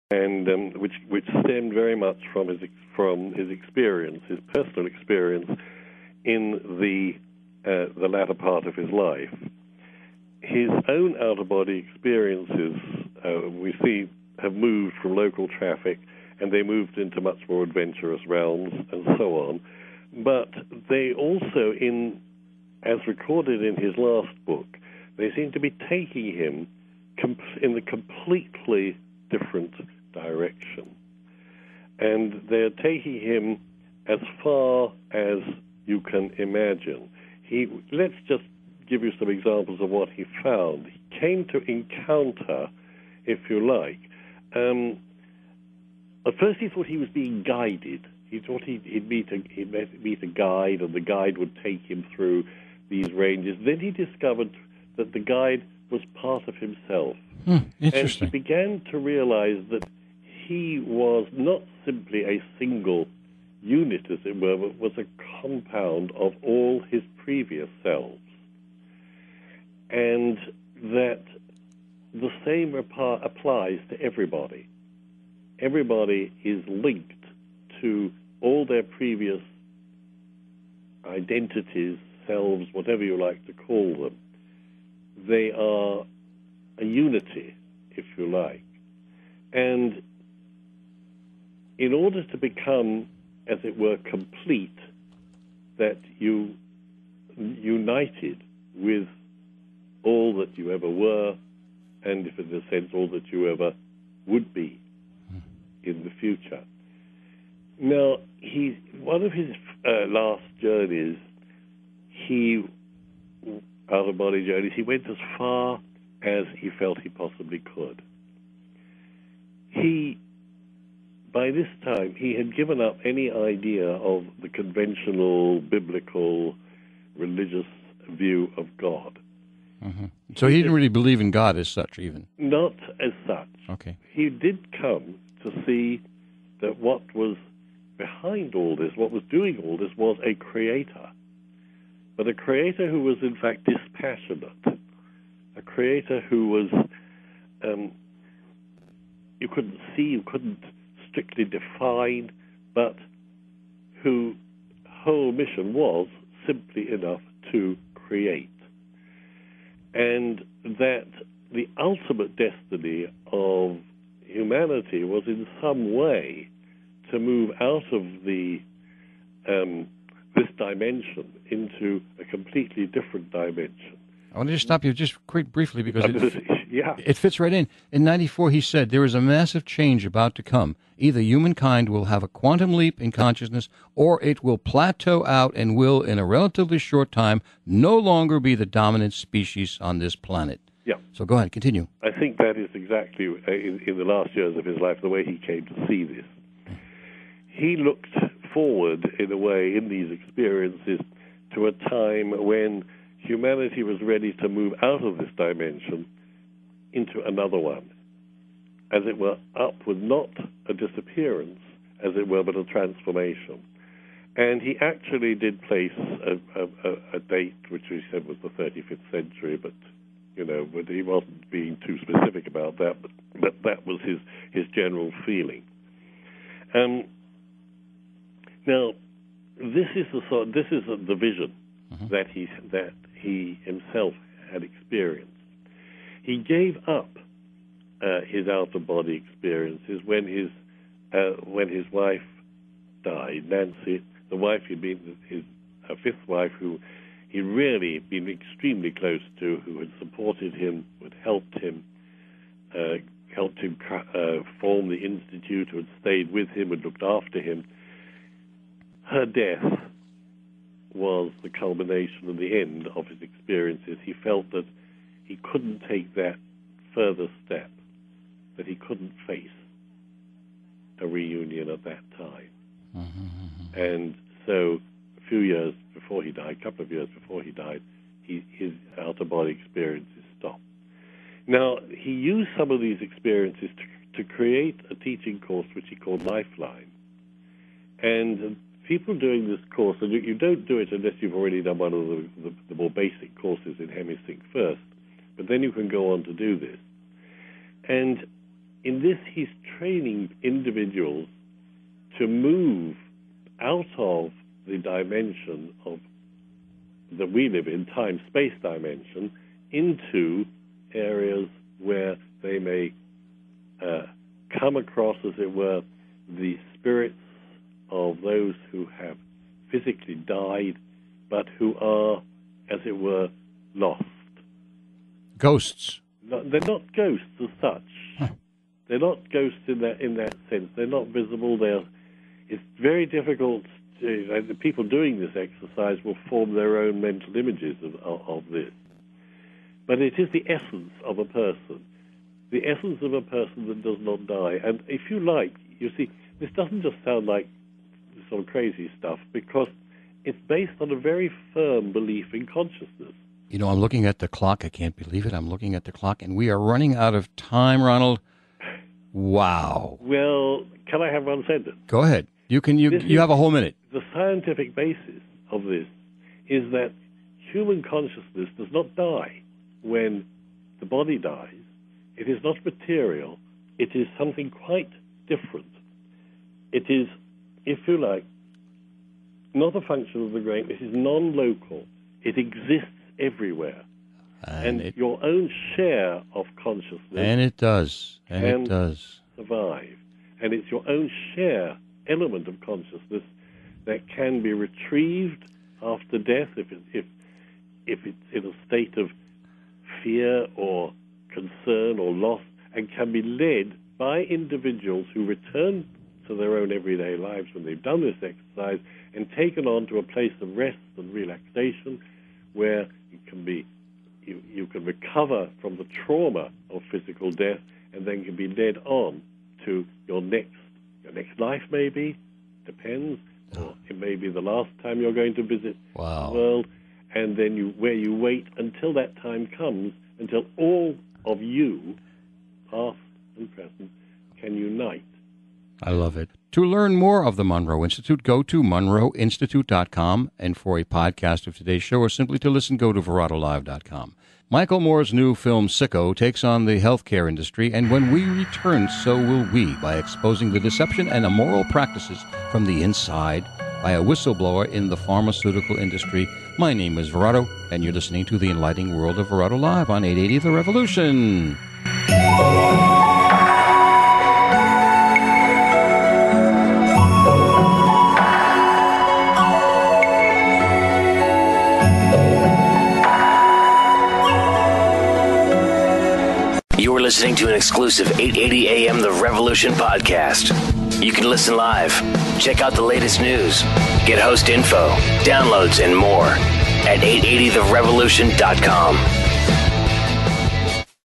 and which stemmed very much from his experience, his personal experience in the latter part of his life. His own out-of-body experiences, we see, have moved from local traffic, and they moved into much more adventurous realms and so on. But they also, as recorded in his last book, they seem to be taking him in a completely different direction. And they're taking him as far as you can imagine. Let's just give you some examples of what he found. He came to encounter, if you like, at first he thought he was being guided. He thought he'd meet a guide, and the guide would take him through these ranges. Then he discovered that the guide was part of himself. Interesting. And he began to realize that he was not simply a single unit, as it were, but was a compound of all his previous selves. And that the same applies to everybody. Everybody is linked to all their previous identities, selves, whatever you like to call them. They are a unity, if you like. And in order to become, as it were, complete, that you united with all that you ever were, and if in a sense all that you ever would be in the future. Now, one of his last journeys, out-of-body journeys, he went as far as he felt he possibly could. By this time, he had given up any idea of the conventional, biblical, religious view of God. Mm-hmm. So he didn't really believe in God as such, even? Not as such. Okay. He did come to see that what was behind all this, what was doing all this, was a creator. But a creator who was, in fact, dispassionate. A creator who was, you couldn't see, you couldn't strictly define, but whose whole mission was simply enough to create. And that the ultimate destiny of humanity was in some way to move out of this dimension into a completely different dimension. I want to just stop you just quite briefly because yeah. It fits right in. In 94, he said, there is a massive change about to come. Either humankind will have a quantum leap in consciousness, or it will plateau out and will, in a relatively short time, no longer be the dominant species on this planet. Yeah. So go ahead, continue. I think that is exactly, in the last years of his life, the way he came to see this. He looked forward, in a way, in these experiences, to a time when humanity was ready to move out of this dimension into another one. As it were, upward, not a disappearance, as it were, but a transformation. And he actually did place a date, which he said was the 35th century, but he wasn't being too specific about that, but that was his general feeling. Now, this is the vision that he himself had experienced. He gave up his out-of-body experiences when his wife died, Nancy, the wife he'd been his fifth wife, who he'd really been extremely close to, who had supported him, who had helped him form the Institute, who had stayed with him and looked after him. Her death was the culmination and the end of his experiences. He felt that he couldn't take that further step, that he couldn't face a reunion at that time. Mm-hmm. And so a few years before he died, a couple of years before he died, his out-of-body experiences stopped. Now, he used some of these experiences to create a teaching course which he called Lifeline. And people doing this course, and you don't do it unless you've already done one of the more basic courses in Hemi-Sync first, but then you can go on to do this. And in this, he's training individuals to move out of the dimension of that we live in, time-space dimension, into areas where they may come across, as it were, the spirits of those who have physically died, but who are, as it were, lost. Ghosts. No, they're not ghosts as such. Huh. They're not ghosts in that sense. They're not visible. It's very difficult to, the people doing this exercise will form their own mental images of this. But it is the essence of a person. The essence of a person that does not die. And if you like, you see, this doesn't just sound like sort of crazy stuff, because it's based on a very firm belief in consciousness. You know, I'm looking at the clock. I can't believe it. I'm looking at the clock, and we are running out of time, Ronald. Wow. Well, can I have one sentence? Go ahead. You have a whole minute. The scientific basis of this is that human consciousness does not die when the body dies. It is not material. It is something quite different. It is, if you like, not a function of the brain. It is non-local. It exists everywhere. And your own share of consciousness can survive. And it's your own share element of consciousness that can be retrieved after death if it's in a state of fear or concern or loss, and can be led by individuals who return to their own everyday lives when they've done this exercise and taken on to a place of rest and relaxation where it can be you can recover from the trauma of physical death, and then can be led on to your next life, maybe, depends, or it may be the last time you're going to visit the world, and then where you wait until that time comes, until all of you, past and present, can unite. I love it. To learn more of the Monroe Institute, go to monroeinstitute.com, and for a podcast of today's show, or simply to listen, go to viratolive.com. Michael Moore's new film, Sicko, takes on the healthcare industry, and when we return, so will we, by exposing the deception and immoral practices from the inside by a whistleblower in the pharmaceutical industry. My name is Virato, and you're listening to The Enlightening World of Virato Live on 880 The Revolution. You're listening to an exclusive 880 AM The Revolution podcast. You can listen live, check out the latest news, get host info, downloads, and more at 880therevolution.com.